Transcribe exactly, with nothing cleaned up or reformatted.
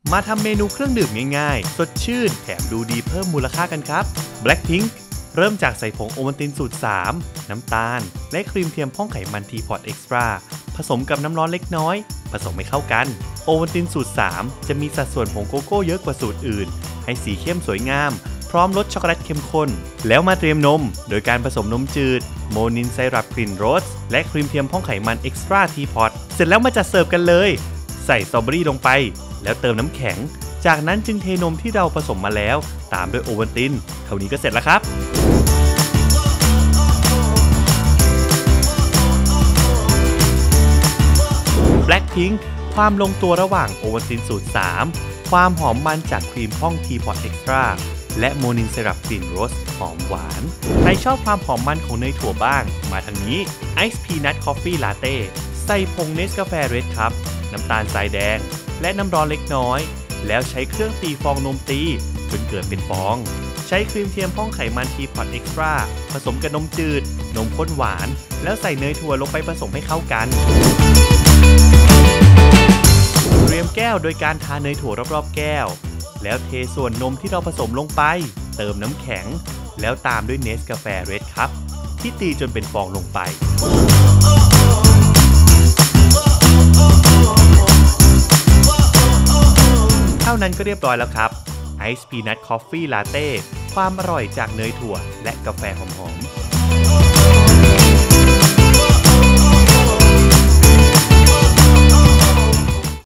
มาทำเมนูเครื่องดื่มง่ายๆสดชื่นแถมดูดีเพิ่มมูลค่ากันครับ Blackpink เริ่มจากใส่ผงโอวัลตินสูตรสามน้ำตาลและครีมเทียมพ่องไขมันทีพอตเอ็กซ์ตร้าผสมกับน้ำร้อนเล็กน้อยผสมให้เข้ากันโอวัลตินสูตรสามจะมีสัดส่วนผงโกโก้เยอะกว่าสูตรอื่นให้สีเข้มสวยงามพร้อมรสช็อกโกแลตเข้มข้นแล้วมาเตรียมนมโดยการผสมนมจืดโมนินไซรัปกลิ่นโรสและครีมเทียมพ่องไขมันเอ็กซ์ตร้าทีพอตเสร็จแล้วมาจัดเสิร์ฟกันเลยใส่สตรอเบอรี่ลงไปแล้วเติมน้ำแข็งจากนั้นจึงเทนมที่เราผสมมาแล้วตามด้วยโอวัลตินเท่านี้ก็เสร็จแล้วครับ Blackpink ความลงตัวระหว่างโอวัลตินสูตรสามความหอมมันจากครีมพ่องทีพอตเอ็กซ์ตร้าและโมนินไซรัปกลิ่นโรสหอมหวานใครชอบความหอมมันของเนยถั่วบ้างมาทางนี้ไอซ์พีนัทคอฟฟี่ลาเต้ใส่ผงเนสกาแฟเรดครับน้ำตาลทรายแดงและน้ำร้อนเล็กน้อยแล้วใช้เครื่องตีฟองนมตีจนเกิดเป็นฟองใช้ครีมเทียมพ่องไขมันทีพอตเอ็กซ์ตร้าผสมกับนมจืดนมข้นหวานแล้วใส่เนยถั่วลงไปผสมให้เข้ากันเตรียมแก้วโดยการทาเนยถั่วรอบๆแก้วแล้วเทส่วนนมที่เราผสมลงไปเติมน้ำแข็งแล้วตามด้วยเนสกาแฟเรดครับที่ตีจนเป็นฟองลงไปเท่านั้นก็เรียบร้อยแล้วครับไอซ์พีนัทคอฟฟี่ลาเต้ความอร่อยจากเนยถั่วและกาแฟหอมๆ